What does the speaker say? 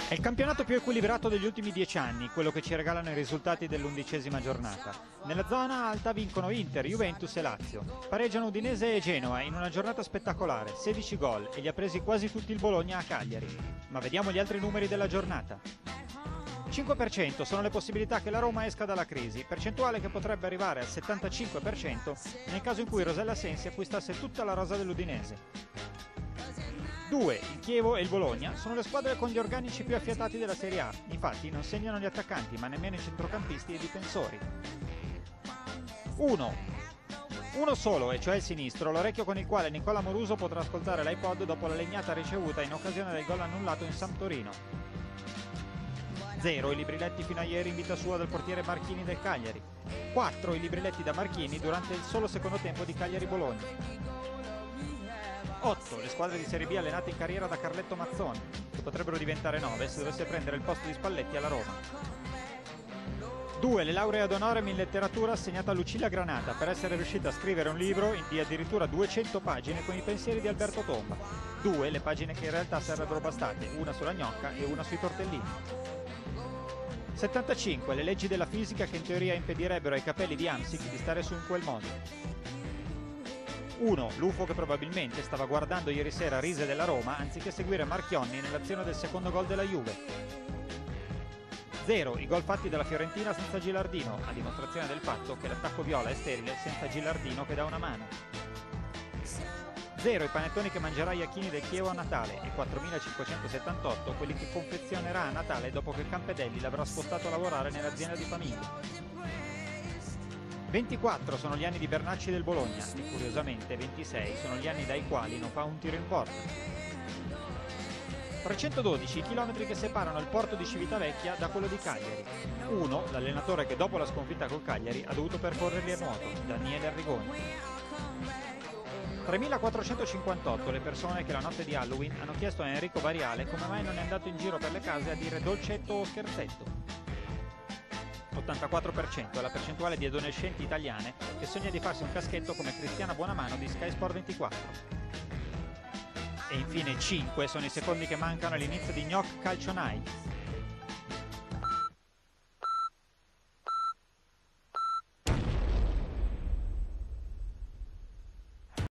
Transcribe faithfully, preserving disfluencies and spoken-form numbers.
È il campionato più equilibrato degli ultimi dieci anni, quello che ci regalano i risultati dell'undicesima giornata. Nella zona alta vincono Inter, Juventus e Lazio. Pareggiano Udinese e Genoa in una giornata spettacolare, sedici gol, e li ha presi quasi tutti il Bologna a Cagliari. Ma vediamo gli altri numeri della giornata. cinque per cento sono le possibilità che la Roma esca dalla crisi, percentuale che potrebbe arrivare al settantacinque per cento nel caso in cui Rosella Sensi acquistasse tutta la rosa dell'Udinese. due. Il Chievo e il Bologna sono le squadre con gli organici più affiatati della Serie A, infatti non segnano gli attaccanti ma nemmeno i centrocampisti e i difensori. uno. Uno solo, e cioè il sinistro, l'orecchio con il quale Nicola Moruso potrà ascoltare l'iPod dopo la legnata ricevuta in occasione del gol annullato in Sampdoria. zero. I libriletti fino a ieri in vita sua del portiere Marchini del Cagliari. quattro. I libriletti da Marchini durante il solo secondo tempo di Cagliari-Bologna. otto. Le squadre di Serie B allenate in carriera da Carletto Mazzoni, che potrebbero diventare nove se dovesse prendere il posto di Spalletti alla Roma. due. Le lauree ad honorem in letteratura assegnata a Lucilla Granata per essere riuscita a scrivere un libro di addirittura duecento pagine con i pensieri di Alberto Tomba. due. Le pagine che in realtà sarebbero bastate, una sulla gnocca e una sui tortellini. settantacinque. Le leggi della fisica che in teoria impedirebbero ai capelli di Hamsik di stare su in quel modo. uno. L'U F O che probabilmente stava guardando ieri sera Rise della Roma anziché seguire Marchionni nell'azione del secondo gol della Juve. zero. I gol fatti dalla Fiorentina senza Gilardino, a dimostrazione del fatto che l'attacco viola è sterile senza Gilardino che dà una mano. zero. I panettoni che mangerà Iachini del Chievo a Natale e quattromilacinquecentosettantotto quelli che confezionerà a Natale dopo che Campedelli l'avrà spostato a lavorare nell'azienda di famiglia. ventiquattro sono gli anni di Bernacci del Bologna e curiosamente ventisei sono gli anni dai quali non fa un tiro in porta. trecentododici i chilometri che separano il porto di Civitavecchia da quello di Cagliari. uno. L'allenatore che dopo la sconfitta col Cagliari ha dovuto percorrerli a nuoto, Daniele Arrigoni. tremilaquattrocentocinquantotto le persone che la notte di Halloween hanno chiesto a Enrico Variale come mai non è andato in giro per le case a dire dolcetto o scherzetto. ottantaquattro per cento è la percentuale di adolescenti italiane che sogna di farsi un caschetto come Cristiana Buonamano di Sky Sport ventiquattro. E infine cinque sono i secondi che mancano all'inizio di Gnoc Calcio Night,